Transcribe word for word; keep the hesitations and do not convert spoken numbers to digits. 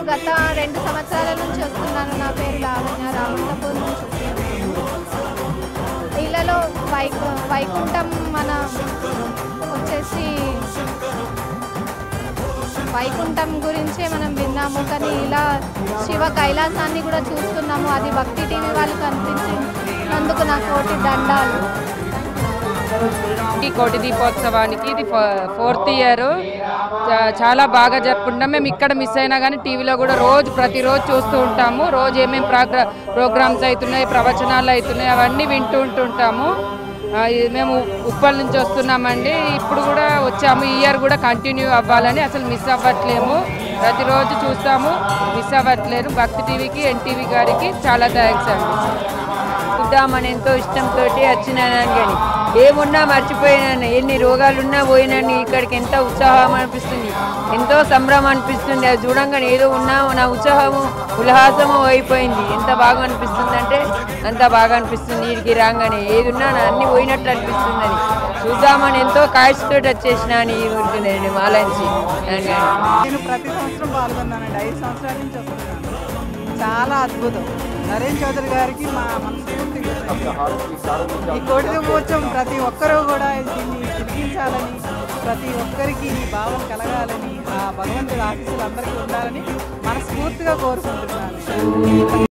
గత రెండు సంవత్సరాల నుంచి వస్తున్నాను. నా పేరు లావణ్య, రామంతపూర్ నుంచి వస్తున్నాను. ఇళ్ళలో వైకు వైకుంఠం మన వచ్చేసి వైకుంఠం గురించే మనం విన్నాము, కానీ ఇలా శివ కైలాసాన్ని కూడా చూస్తున్నాము. అది భక్తి టీవీ వాళ్ళు కనిపించినందుకు నా కోటి దండాలు. ఈ కోటి దీపోత్సవానికి ఇది ఫోర్త్ ఇయర్ చాలా బాగా జరుపుకుంటాం. మేము ఇక్కడ మిస్ అయినా కానీ టీవీలో కూడా రోజు ప్రతిరోజు చూస్తూ ఉంటాము. రోజు ఏమేమి ప్రోగ్రా ప్రోగ్రామ్స్ అవుతున్నాయి, ప్రవచనాలు అవుతున్నాయి, అవన్నీ వింటూ ఉంటుంటాము. మేము ఉప్పల్ నుంచి వస్తున్నామండి. ఇప్పుడు కూడా వచ్చాము. ఈ ఇయర్ కూడా కంటిన్యూ అవ్వాలని అసలు మిస్ అవ్వట్లేము. ప్రతిరోజు చూస్తాము, మిస్ అవ్వట్లేదు. భక్తి టీవీకి, ఎన్టీవీ గారికి చాలా థ్యాంక్స్ అండి. చూద్దామని ఎంతో ఇష్టంతో వచ్చినాను. కానీ ఏమున్నా మర్చిపోయినాను. ఎన్ని రోగాలున్నా పోయినాను. ఇక్కడికి ఎంత ఉత్సాహం అనిపిస్తుంది, ఎంతో సంభ్రమం అనిపిస్తుంది. అది చూడంగానే ఏదో ఉన్నా నా ఉత్సాహము ఉల్లాసము అయిపోయింది. ఎంత బాగా అనిపిస్తుంది అంటే అంత బాగా అనిపిస్తుంది. వీడికి రాగానే ఏది ఉన్నా అన్ని పోయినట్టు అనిపిస్తుంది. అని చూద్దామని ఎంతో కాయసుతో వచ్చేసినాను ఈ ఊరికి నేను మాలంచి. నేను ప్రతి సంవత్సరం పాల్గొన్నానండి. ఐదు సంవత్సరాల నుంచి వస్తున్నాను. చాలా అద్భుతం. నరేన్ చౌదరి గారికి మా మనస్ఫూర్తి ఈ కోటి దీపోత్సవం ప్రతి ఒక్కరూ కూడా దీన్ని తిరిగించాలని, ప్రతి ఒక్కరికి ఈ భావం కలగాలని, ఆ భగవంతుడి ఆశీస్సులు అందరికీ ఉండాలని మనస్ఫూర్తిగా కోరుకుంటున్నాను.